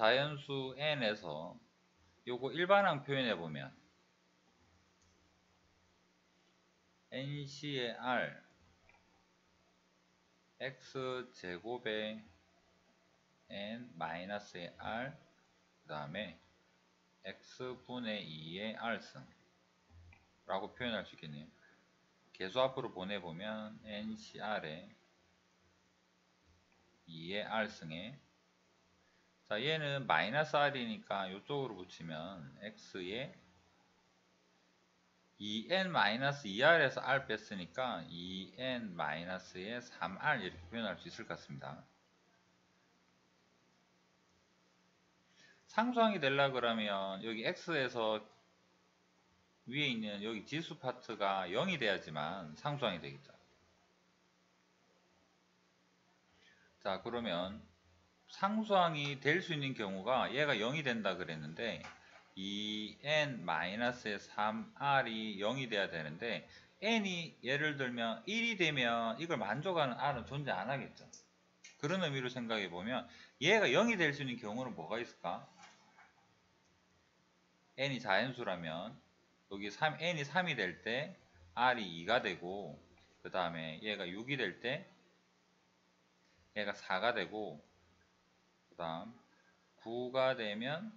자연수 n에서 요거 일반항 표현해 보면 nC의 r x제곱에 n 마이너스의 r 그 다음에 x분의 2의 r승 라고 표현할 수 있겠네요. 계수 앞으로 보내보면 ncr에 2의 r승에, 자 얘는 마이너스 r이니까 이쪽으로 붙이면 x에 2n-2r에서 r 뺐으니까 2n-의 3r 이렇게 표현할 수 있을 것 같습니다. 상수항이 되려고 그러면 여기 x에서 위에 있는 여기 지수 파트가 0이 돼야지만 상수항이 되겠죠. 자 그러면 상수항이 될 수 있는 경우가 얘가 0이 된다 그랬는데 2n-의 3r이 0이 돼야 되는데 n이 예를 들면 1이 되면 이걸 만족하는 r은 존재 안 하겠죠. 그런 의미로 생각해 보면 얘가 0이 될 수 있는 경우는 뭐가 있을까? n이 자연수라면 여기 n이 3이 될 때 r이 2가 되고, 그 다음에 얘가 6이 될 때 얘가 4가 되고, 그 다음 9가 되면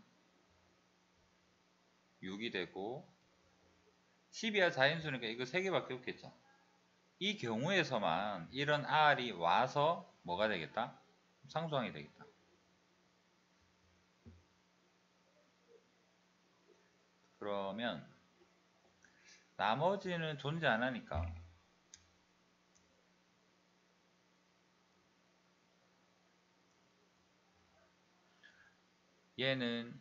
6이 되고, 10이야 자연수니까 이거 3개밖에 없겠죠. 이 경우에서만 이런 r이 와서 뭐가 되겠다? 상수항이 되겠다. 그러면 나머지는 존재 안 하니까 얘는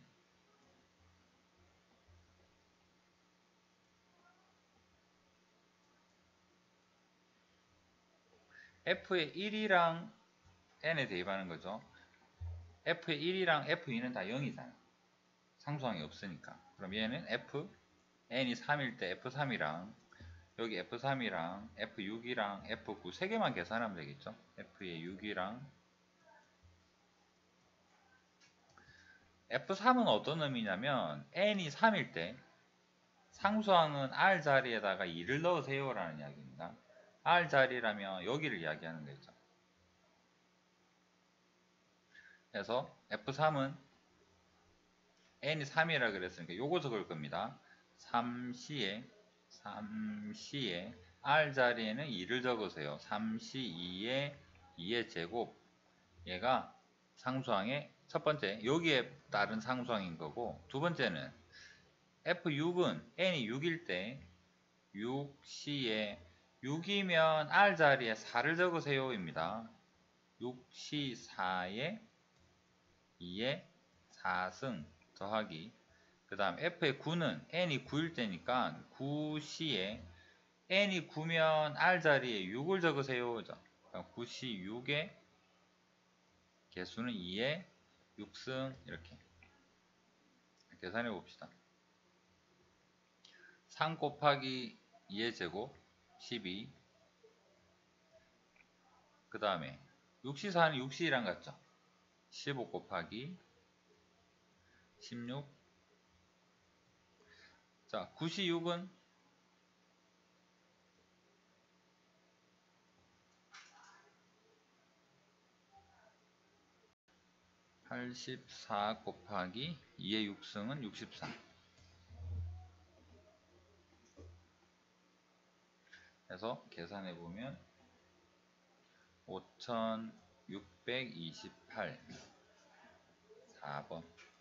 f의 1이랑 n에 대입하는 거죠. f의 1이랑 f2는 다 0이잖아. 상수항이 없으니까. 그럼 얘는 f, n이 3일 때 f3이랑 여기 f3이랑 f6이랑 f9 3개만 계산하면 되겠죠. f의 6이랑 f3은 어떤 의미냐면 n이 3일 때 상수항은 r 자리에다가 2를 넣으세요 라는 이야기입니다. r 자리라면 여기를 이야기하는 거죠. 그래서 f3은 n이 3이라 그랬으니까 요거 적을 겁니다. 3C에 r 자리에는 2를 적으세요. 3C 2의 제곱, 얘가 상수항의 첫 번째 여기에 따른 상수항인 거고, 두 번째는 F6은 n이 6일 때 6C에 6이면 r 자리에 4를 적으세요 입니다. 6C 4에 2의 4승 더하기, 그 다음 F의 9는 n이 9일 때니까 9C에 n이 9면 r 자리에 6을 적으세요. 9C 6의 개수는 2의 6승 이렇게 계산해 봅시다. 3 곱하기 2의 제곱 12, 그 다음에 6C4는 6C랑 같죠. 15 곱하기 16, 자 9C6은 84 곱하기 2의 6승은 64. 그래서 계산해보면 5628 4번